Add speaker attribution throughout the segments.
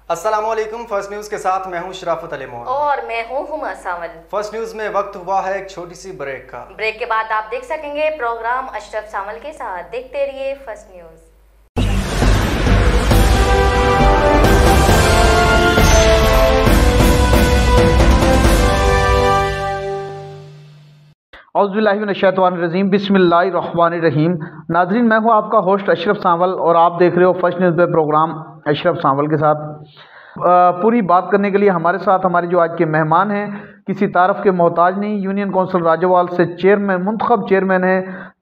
Speaker 1: अस्सलामुअलैकुम। First news के साथ मैं हूं शराफत अली मोहन
Speaker 2: और मैं हूं हुमा सावल।
Speaker 1: फर्स्ट न्यूज में वक्त हुआ है एक छोटी सी ब्रेक का।
Speaker 2: ब्रेक के बाद आप देख सकेंगे प्रोग्राम अशरफ सावल के साथ। देखते रहिए फर्स्ट न्यूज।
Speaker 3: औज़ुबिल्लाहिमिनश्शैतानिर्रजीम बिस्मिल्लाहिर्रहमानिर्रहीम। नाज़रीन, मैं हूं आपका होस्ट अशरफ सावल और आप देख रहे हो फर्स्ट न्यूज़ पे प्रोग्राम अशरफ सावल के साथ। पूरी बात करने के लिए हमारे साथ हमारे जो आज के मेहमान हैं, किसी तारफ़ के मोहताज नहीं, यूनियन कौंसिल राजोवाल से चेयरमैन मुंतखब चेयरमैन हैं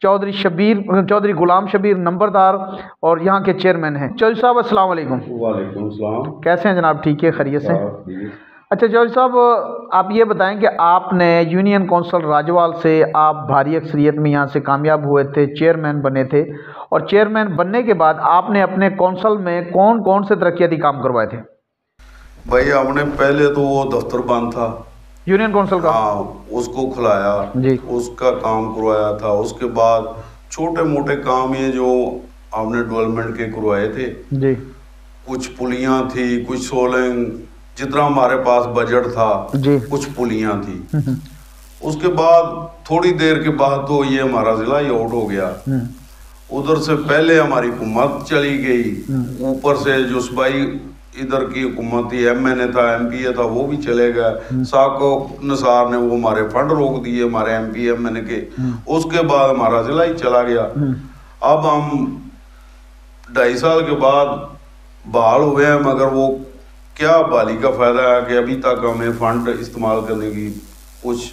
Speaker 3: चौधरी गुलाम शबीर नंबरदार और यहाँ के चेयरमैन हैं। चौधरी साहब अस्सलाम वालेकुम।
Speaker 4: वालेकुम सलाम।
Speaker 3: कैसे हैं जनाब? ठीक है, खैरियत से? अच्छा चौधरी साहब, आप ये बताएं कि आपने यूनियन कौंसिल राजोवाल से आप भारी अक्सरियत में यहाँ से कामयाब हुए थे, चेयरमैन बने थे, और चेयरमैन बनने के बाद आपने अपने कौंसिल में कौन कौन से तरक्याती काम करवाए थे?
Speaker 4: भाई हमने पहले तो वो दफ्तर बंद था
Speaker 3: यूनियन कौंसिल का,
Speaker 4: हाँ, उसको खुलाया
Speaker 3: जी,
Speaker 4: उसका काम करवाया था। उसके बाद छोटे मोटे काम ये जो हमने डेवलपमेंट के करवाए थे
Speaker 3: जी,
Speaker 4: कुछ पुलियाँ थी, कुछ सोलंग, जितना हमारे पास बजट था
Speaker 3: जी,
Speaker 4: कुछ पुलियाँ थी। उसके बाद थोड़ी देर के बाद तो ये हमारा जिला ही आउट हो गया। उधर से पहले हमारी हुकूमत चली गई, ऊपर से जो सूबाई इधर की हुकूमत थी, MNA था, MPA था, वो भी चले गए। साको निसार ने वो हमारे फंड रोक दिए हमारे MP MNA के। उसके बाद हमारा जिला ही चला गया। अब हम 2.5 साल के बाद बहाल हुए हैं, मगर वो क्या बहाली का फायदा है कि अभी तक हमें फंड इस्तेमाल करने की कुछ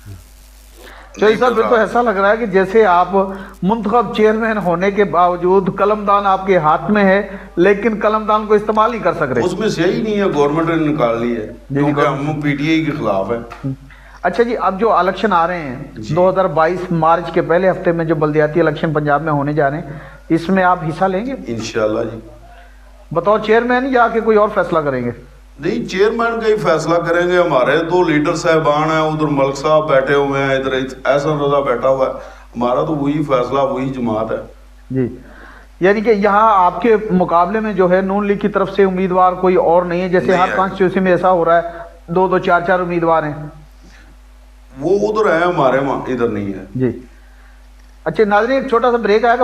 Speaker 3: चौधरी साहब, फिर तो ऐसा लग रहा है कि जैसे आप मुंतखब चेयरमैन होने के बावजूद कलमदान आपके हाथ में है, लेकिन कलमदान को इस्तेमाल नहीं कर सक रहे।
Speaker 4: उसमें सही नहीं है, गवर्नमेंट ने निकाल ली है क्योंकि हम PTI के खिलाफ है।
Speaker 3: अच्छा जी, अब जो इलेक्शन आ रहे हैं 2022 मार्च के पहले हफ्ते में, जो बल्दियाती इलेक्शन पंजाब में होने जा रहे हैं, इसमें आप हिस्सा लेंगे
Speaker 4: इंशाल्लाह जी?
Speaker 3: बतौर चेयरमैन या कि कोई और फैसला करेंगे?
Speaker 4: नहीं, चेयरमैन का ही फैसला करेंगे। हमारे 2 लीडर साहबान हैं, उधर मलिक साहब बैठे हुए हैं, इधर एहसन रजा बैठा हुआ है। हमारा तो वही फैसला, वही जमात है
Speaker 3: जी। यानी कि यहाँ आपके मुकाबले में जो है नून लीग की तरफ से उम्मीदवार कोई और नहीं है, जैसे हर कॉन्स्टिट्यूंसी में ऐसा हो रहा है 2-2, 4-4 उम्मीदवार हैं।
Speaker 4: वो उधर है, हमारे वहाँ इधर नहीं है
Speaker 3: जी। अच्छा नाज़रीन, एक छोटा सा ब्रेक आएगा।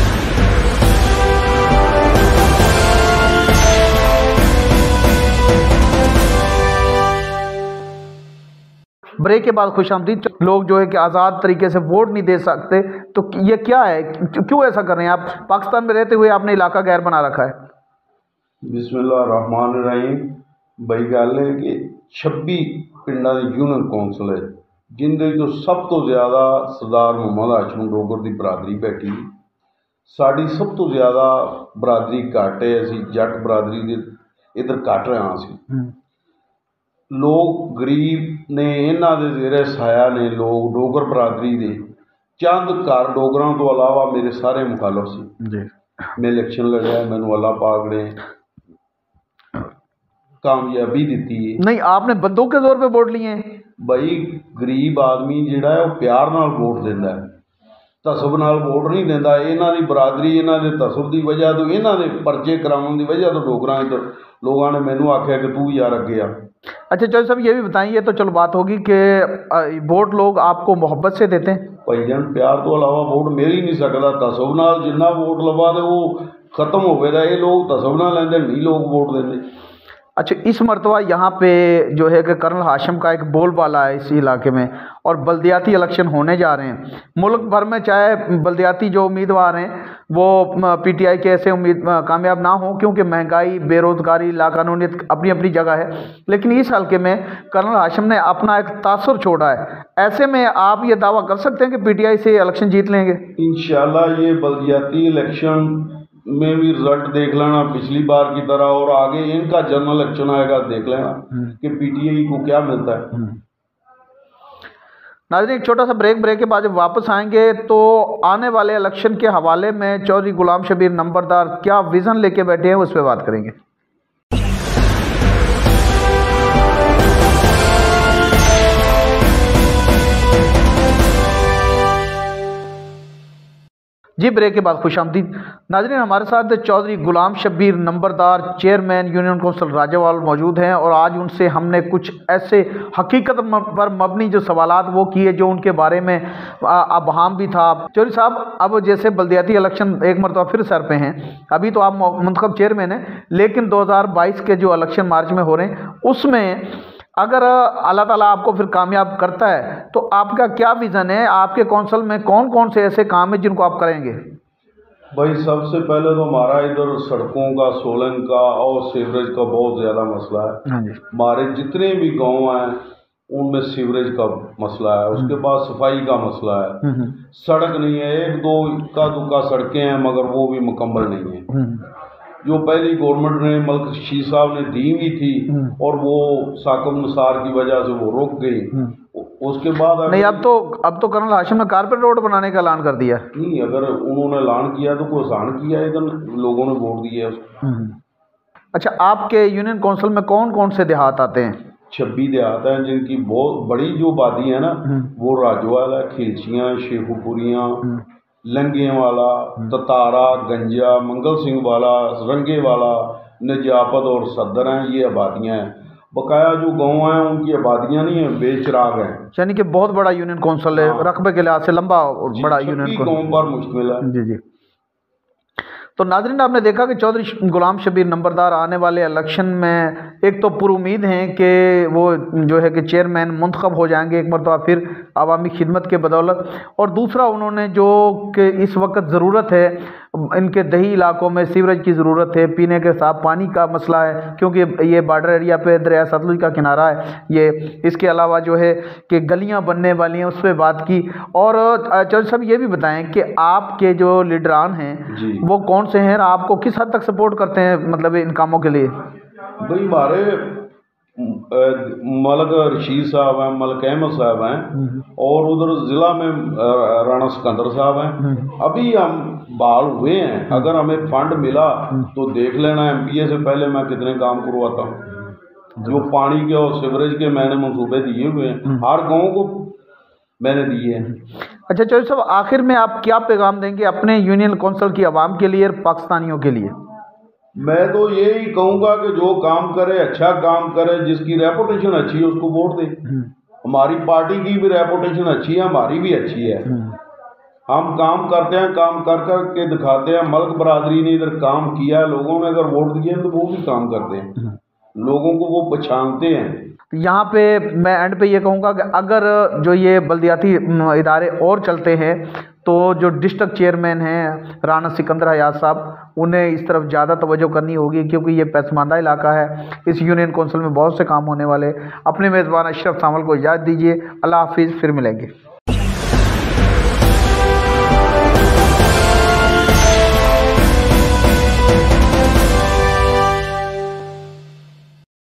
Speaker 3: ब्रेक के बाद खुशामदीद। लोग जो है कि आज़ाद तरीके से वोट नहीं दे सकते, तो ये क्या है, क्यों ऐसा कर रहे हैं? आप पाकिस्तान में रहते हुए आपने इलाका गैर बना रखा है।
Speaker 4: बिस्मिल्लाहिर्रहमानिर्रहीम। बड़ी गल है कि 26 पिंडा की यूनियन कौंसल है, जिंदे तो सब तो ज़्यादा सरदार मोहम्मद हाशिम डोगर की बरादरी बैठी। साड़ी सब तो ज़्यादा बरादरी घट है, असी जट बरादरी दे इधर घट रहे हाँ। लोग गरीब ने, इन्हों के जेरे साया ने लोग डोगर बरादरी दे चंद घर डोगरां तो अलावा मेरे सारे मुखालफ से। मैं इलेक्शन लड़िया, मैनू अल्लाह पाक ने कामयाबी दी।
Speaker 3: नहीं, आपने बंदूक के जोर पे वोट लिए हैं?
Speaker 4: भाई गरीब आदमी जिहड़ा है वो प्यार नाल वोट देंदा है, तसब नाल वोट नहीं देंदा। इन्हां दी बरादरी, इन्हां दे तसब की वजह तो, इन्हां दे परचे कराउण की वजह तो डोगरां इधर लोगों ने मैनू आख्या कि तू यार अगे आ।
Speaker 3: अच्छा चौधरी साहब, ये भी बताइए, तो चलो बात होगी कि वोट लोग आपको मोहब्बत से देते हैं?
Speaker 4: भाईजान, प्यार तो अलावा वोट मिल ही नहीं सकता। तसब नाल जिन्ना वोट लवा दे वो खत्म होवेगा। ये लोग तसब नाल लैंदे, नहीं लोग वोट देंदे।
Speaker 3: अच्छा, इस मरतबा यहाँ पे जो है कि कर्नल हाशिम का एक बोलबाला है इस इलाके में, और बल्दियाती इलेक्शन होने जा रहे हैं। मुल्क भर में चाहे बल्दियाती जो उम्मीदवार हैं वो PTI के ऐसे कामयाब ना हो, क्योंकि महंगाई, बेरोज़गारी, लाकानूनियत अपनी अपनी जगह है, लेकिन इस हल्के में कर्नल हाशिम ने अपना एक तासुर छोड़ा है। ऐसे में आप ये दावा कर सकते हैं कि PTI से इलेक्शन जीत लेंगे?
Speaker 4: इंशाल्लाह ये बल्दियाती इलेक्शन में भी रिजल्ट देख लेना पिछली बार की तरह, और आगे इनका जनरल इलेक्शन आएगा, देख लेना कि PTI को क्या मिलता है।
Speaker 3: नाज़रीन, एक छोटा सा ब्रेक के बाद जब वापस आएंगे तो आने वाले इलेक्शन के हवाले में चौधरी गुलाम शबीर नंबरदार क्या विज़न लेके बैठे हैं, उस पर बात करेंगे। जी ब्रेक के बाद खुशामदीद नाज़रीन, हमारे साथ चौधरी गुलाम शब्बीर नंबरदार चेयरमैन यूनियन कौंसिल राज्यवाल मौजूद हैं और आज उनसे हमने कुछ ऐसे हकीकत पर मबनी जो सवालात वो किए जो उनके बारे में अबहाम भी था। चौधरी साहब, अब जैसे बल्दियाती इलेक्शन एक मरतबा फिर सर पे हैं, अभी तो आप मुंतखब चेयरमैन हैं, लेकिन 2022 के जो इलेक्शन मार्च में हो रहे हैं उसमें अगर अल्लाह ताला आपको फिर कामयाब करता है तो आपका क्या विज़न है? आपके कौंसिल में कौन कौन से ऐसे काम हैं जिनको आप करेंगे?
Speaker 4: भाई सबसे पहले तो हमारा इधर सड़कों का, सोलंग का और सीवरेज का बहुत ज़्यादा मसला है।
Speaker 3: हाँ जी।
Speaker 4: हमारे जितने भी गांव हैं उनमें सीवरेज का मसला है, उसके बाद सफाई का मसला है, सड़क नहीं है, एक दो इक्का दुक्का सड़कें हैं मगर वो भी मुकम्मल नहीं है। जो पहली गवर्नमेंट ने मलिक रशीद साहब ने दी हुई थी और वो साकब निसार की वजह से वो रुक गई। उसके बाद
Speaker 3: नहीं, अब तो कर्नल हाशिम ने कारपेट रोड बनाने का ऐलान कर दिया।
Speaker 4: नहीं, अगर उन्होंने ऐलान किया तो कोई आसान किया, इधर लोगों ने वोट दिया उसको।
Speaker 3: अच्छा, आपके यूनियन कौंसिल में कौन कौन से देहात आते हैं?
Speaker 4: 26 देहात हैं जिनकी बहुत बड़ी जो आबादी है ना वो राजवाल है, खिलचियाँ, शेखुपुरियाँ, लंगे वाला, ततारा, गंजा, मंगल सिंह वाला, रंगे वाला, नजापत और सदर हैं। ये आबादियाँ हैं। बकाया जो गाँव हैं उनकी आबादियाँ नहीं हैं, बेचराग हैं।
Speaker 3: यानी कि बहुत बड़ा यूनियन कौंसिल है, रकबे के लिहाज से लंबा और बड़ा यूनियन कौंसिल।
Speaker 4: गाँव पर मुश्किल है।
Speaker 3: जी जी। तो नाज़रीन, आपने देखा कि चौधरी गुलाम शब्बीर नंबरदार आने वाले इलेक्शन में एक तो पुरुमीद हैं कि वो जो है कि चेयरमैन मुंतखब हो जाएंगे एक मरतबा फिर आवामी खिदमत के बदौलत, और दूसरा उन्होंने जो कि इस वक्त ज़रूरत है इनके दही इलाकों में सीवरेज की ज़रूरत है, पीने के साफ पानी का मसला है क्योंकि ये बॉर्डर एरिया पे दरिया सतलुज का किनारा है ये। इसके अलावा जो है कि गलियां बनने वाली हैं उस पर बात की। और चौधरी साहब ये भी बताएं कि आपके जो लीडरान हैं वो कौन से हैं, आपको किस हद तक सपोर्ट करते हैं मतलब इन कामों के लिए?
Speaker 4: भाई हमारे मलिक रशीद साहब हैं, मलिक अहमद साहब हैं और उधर ज़िला में राणा सिकंदर साहब हैं। अभी हम बहाल हुए हैं, अगर हमें फंड मिला तो देख लेना MPA से पहले मैं कितने काम करवाता हूँ। जो पानी के और सीवरेज के मैंने मंसूबे दिए हुए हैं, हर गाँव को मैंने दिए हैं।
Speaker 3: अच्छा चौधरी साहब, आखिर में आप क्या पैगाम देंगे अपने यूनियन कौंसिल की आवाम के लिए और पाकिस्तानियों के लिए?
Speaker 4: मैं तो यही कहूँगा कि जो काम करे अच्छा काम करे, जिसकी रेपुटेशन अच्छी है उसको वोट दे। हमारी पार्टी की भी रेपुटेशन अच्छी है, हमारी भी अच्छी है। हम काम करते हैं, काम कर कर के दिखाते हैं। मलिक बरादरी ने इधर काम किया है, लोगों ने अगर वोट दिए तो वो भी काम करते हैं, लोगों को वो पहचानते हैं।
Speaker 3: यहाँ पे मैं एंड पे ये कहूँगा कि अगर जो ये बल्दियाती इदारे और चलते हैं तो जो डिस्ट्रिक्ट चेयरमैन हैं राणा सिकंदर हयात साहब, उन्हें इस तरफ ज़्यादा तवज्जो करनी होगी क्योंकि ये पसमानदा इलाका है। इस यूनियन कौंसिल में बहुत से काम होने वाले। अपने मेज़बान अशरफ सामल को इजाज़त दीजिए। अल्लाह हाफिज़, फिर मिलेंगे।